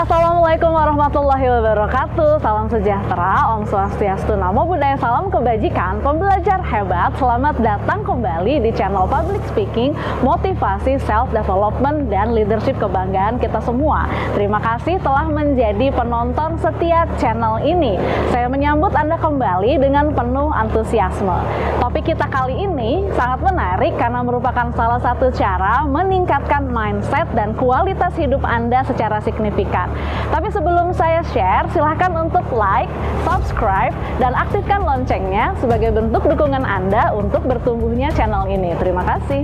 Assalamualaikum warahmatullahi wabarakatuh. Salam sejahtera, Om Swastiastu, Namo Buddhaya, salam kebajikan. Pembelajar hebat, selamat datang kembali di channel Public Speaking, Motivasi, Self Development, dan Leadership kebanggaan kita semua. Terima kasih telah menjadi penonton setia channel ini. Saya menyambut Anda kembali dengan penuh antusiasme. Topik kita kali ini sangat menarik karena merupakan salah satu cara meningkatkan mindset dan kualitas hidup Anda secara signifikan. Tapi sebelum saya share, silahkan untuk like, subscribe, dan aktifkan loncengnya sebagai bentuk dukungan Anda untuk bertumbuhnya channel ini. Terima kasih.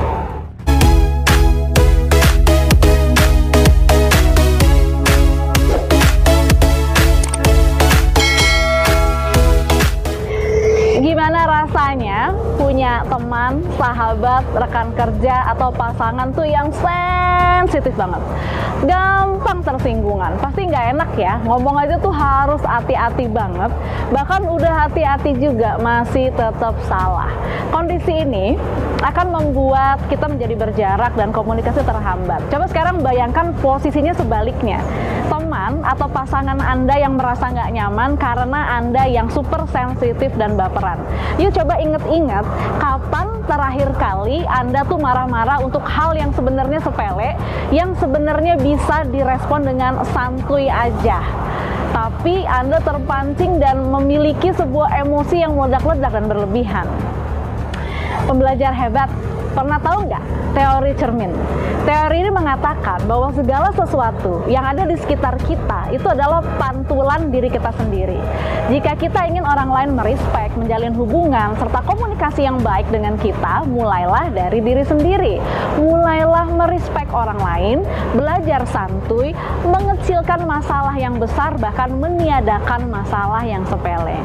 Gimana rasanya punya teman, sahabat, rekan kerja, atau pasangan tuh yang sensitif banget, gampang tersinggungan? Pasti nggak enak ya, ngomong aja tuh harus hati-hati banget, bahkan udah hati-hati juga masih tetap salah. Kondisi ini akan membuat kita menjadi berjarak dan komunikasi terhambat. Coba sekarang bayangkan posisinya sebaliknya. Teman atau pasangan Anda yang merasa nggak nyaman karena Anda yang super sensitif dan baperan. Yuk coba inget-inget, kapan terakhir kali Anda tuh marah-marah untuk hal yang sebenarnya sepele, yang sebenarnya bisa direspon dengan santuy aja, tapi Anda terpancing dan memiliki sebuah emosi yang meledak-ledak dan berlebihan. Pembelajar hebat, pernah tahu nggak teori cermin? Teori ini mengatakan bahwa segala sesuatu yang ada di sekitar kita itu adalah pantulan diri kita sendiri. Jika kita ingin orang lain merespek, menjalin hubungan, serta komunikasi yang baik dengan kita, mulailah dari diri sendiri. Mulailah merespek orang lain, belajar santuy, mengecilkan masalah yang besar, bahkan meniadakan masalah yang sepele.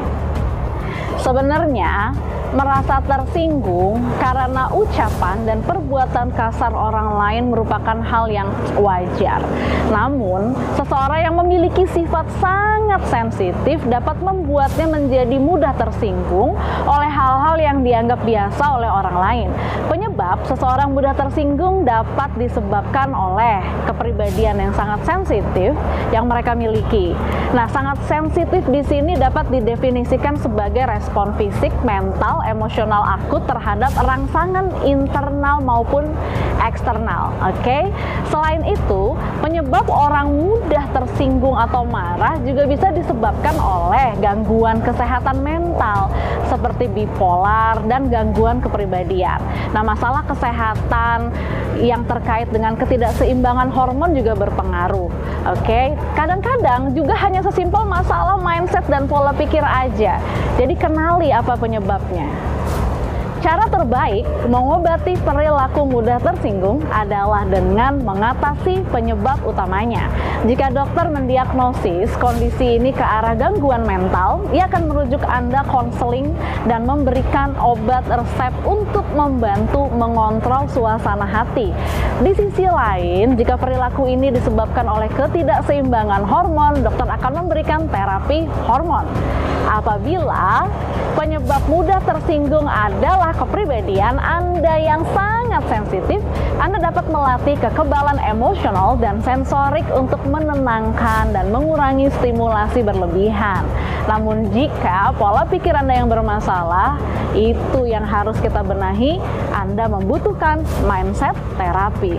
Sebenarnya, merasa tersinggung karena ucapan dan perbuatan kasar orang lain merupakan hal yang wajar. Namun, seseorang yang memiliki sifat sangat sensitif dapat membuatnya menjadi mudah tersinggung oleh hal-hal yang dianggap biasa oleh orang lain. Penyebab seseorang mudah tersinggung dapat disebabkan oleh kepribadian yang sangat sensitif yang mereka miliki. Nah, sangat sensitif di sini dapat didefinisikan sebagai respon fisik, mental, emosional akut terhadap rangsangan internal maupun eksternal. Oke. Selain itu, penyebab orang mudah tersinggung atau marah juga bisa disebabkan oleh gangguan kesehatan mental seperti bipolar dan gangguan kepribadian. Nah, masalah kesehatan yang terkait dengan ketidakseimbangan hormon juga berpengaruh. Oke. Kadang-kadang juga hanya sesimpel masalah mindset dan pola pikir aja. Jadi kenali apa penyebabnya. Cara terbaik mengobati perilaku mudah tersinggung adalah dengan mengatasi penyebab utamanya. Jika dokter mendiagnosis kondisi ini ke arah gangguan mental, ia akan merujuk Anda konseling dan memberikan obat resep untuk membantu mengontrol suasana hati. Di sisi lain, jika perilaku ini disebabkan oleh ketidakseimbangan hormon, dokter akan memberikan terapi hormon. Apabila penyebab mudah tersinggung adalah kepribadian Anda yang sangat sensitif, Anda dapat melatih kekebalan emosional dan sensorik untuk menenangkan dan mengurangi stimulasi berlebihan. Namun jika pola pikir Anda yang bermasalah, itu yang harus kita benahi. Anda membutuhkan mindset terapi.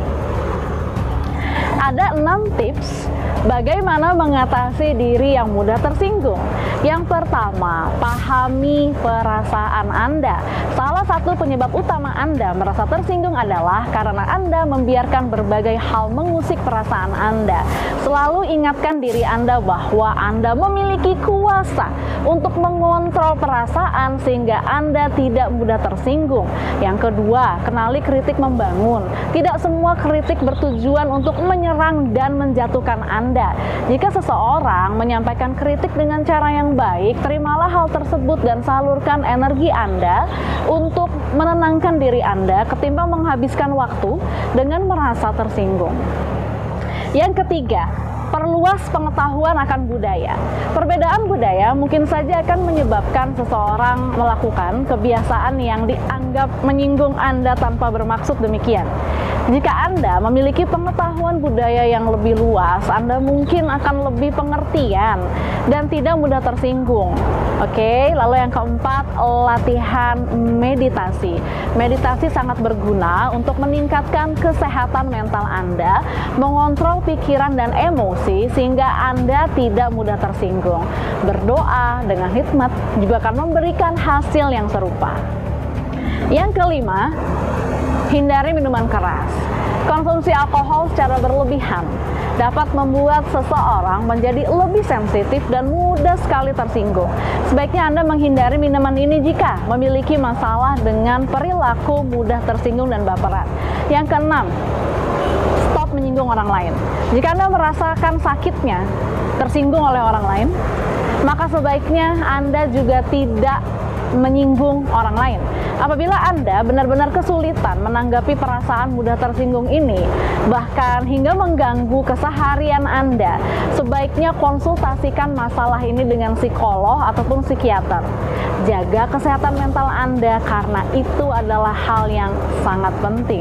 Ada 6 tips bagaimana mengatasi diri yang mudah tersinggung. Yang pertama, pahami perasaan Anda. Salah satu penyebab utama Anda merasa tersinggung adalah karena Anda membiarkan berbagai hal mengusik perasaan Anda. Selalu ingatkan diri Anda bahwa Anda memiliki kuasa untuk mengontrol perasaan sehingga Anda tidak mudah tersinggung. Yang kedua, kenali kritik membangun. Tidak semua kritik bertujuan untuk menyerang dan menjatuhkan Anda. Jika seseorang menyampaikan kritik dengan cara yang baik, terimalah hal tersebut dan salurkan energi Anda untuk menenangkan diri Anda ketimbang menghabiskan waktu dengan merasa tersinggung. Yang ketiga, perluas pengetahuan akan budaya. Perbedaan budaya mungkin saja akan menyebabkan seseorang melakukan kebiasaan yang dianggap menyinggung Anda tanpa bermaksud demikian. Jika Anda memiliki pengetahuan budaya yang lebih luas, Anda mungkin akan lebih pengertian dan tidak mudah tersinggung. Oke, lalu yang keempat, latihan meditasi. Meditasi sangat berguna untuk meningkatkan kesehatan mental Anda, mengontrol pikiran dan emosi sehingga Anda tidak mudah tersinggung. Berdoa dengan hikmat juga akan memberikan hasil yang serupa. Yang kelima, hindari minuman keras. Konsumsi alkohol secara berlebihan dapat membuat seseorang menjadi lebih sensitif dan mudah sekali tersinggung. Sebaiknya Anda menghindari minuman ini jika memiliki masalah dengan perilaku mudah tersinggung dan baperan. Yang keenam, stop menyinggung orang lain. Jika Anda merasakan sakitnya tersinggung oleh orang lain, maka sebaiknya Anda juga tidak menyinggung orang lain. Apabila Anda benar-benar kesulitan menanggapi perasaan mudah tersinggung ini, bahkan hingga mengganggu keseharian Anda, sebaiknya konsultasikan masalah ini dengan psikolog ataupun psikiater. Jaga kesehatan mental Anda karena itu adalah hal yang sangat penting.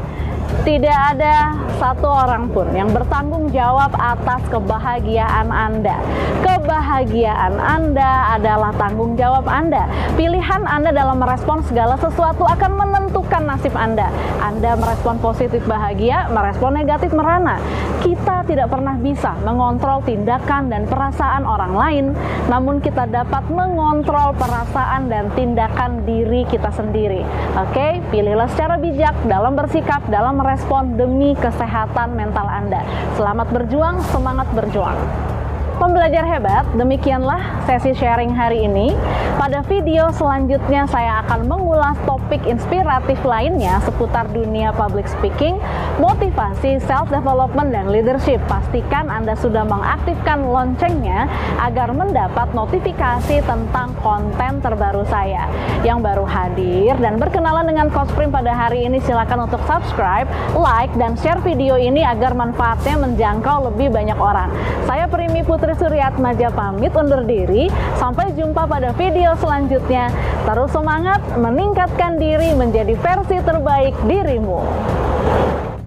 Tidak ada satu orang pun yang bertanggung jawab atas kebahagiaan Anda. Kebahagiaan Anda adalah tanggung jawab Anda. Pilihan Anda dalam merespon segala sesuatu akan menentukan nasib Anda. Anda merespon positif bahagia, merespon negatif merana. Kita tidak pernah bisa mengontrol tindakan dan perasaan orang lain, namun kita dapat mengontrol perasaan dan tindakan diri kita sendiri. Oke, pilihlah secara bijak dalam bersikap, dalam merespon demi kesehatan mental Anda. Selamat berjuang, semangat berjuang. Pembelajar hebat, demikianlah sesi sharing hari ini. Pada video selanjutnya saya akan mengulas topik inspiratif lainnya seputar dunia public speaking, motivasi, self-development, dan leadership. Pastikan Anda sudah mengaktifkan loncengnya agar mendapat notifikasi tentang konten terbaru saya. Yang baru hadir dan berkenalan dengan Coach Prim pada hari ini, silakan untuk subscribe, like, dan share video ini agar manfaatnya menjangkau lebih banyak orang. Saya Primi Putri Suryatmaja pamit undur diri. Sampai jumpa pada video selanjutnya. Terus semangat meningkatkan diri menjadi versi terbaik dirimu.